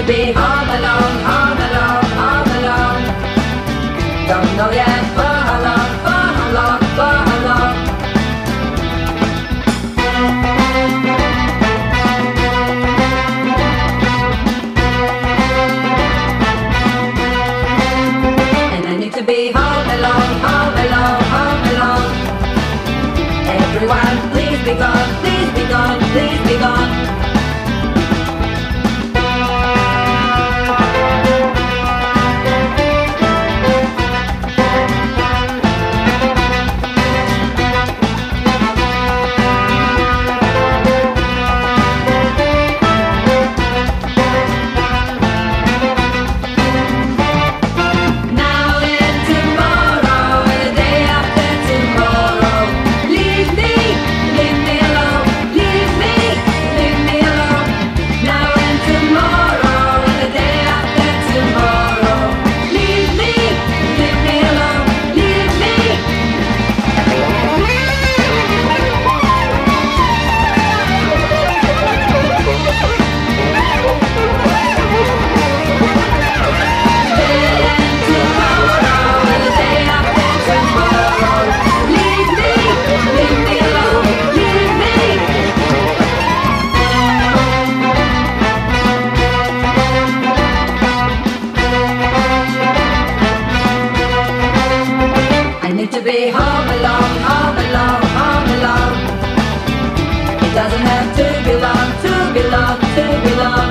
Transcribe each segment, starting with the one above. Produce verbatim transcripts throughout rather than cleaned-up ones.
to be home alone, home alone, home alone. Don't know yet for how long, for how long, for how long. And I need to be home alone, home alone, home alone. Everyone, please be gone, please be gone, please be gone. To be home alone, home alone, home alone. It doesn't have to be long, to be long, to be long.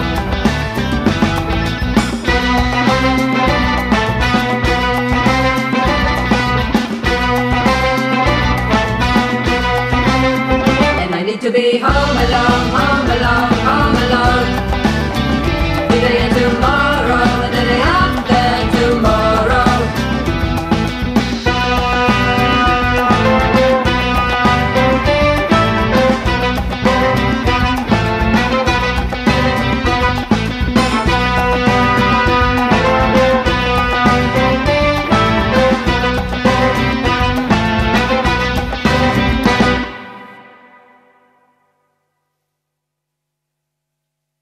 And I need to be home alone.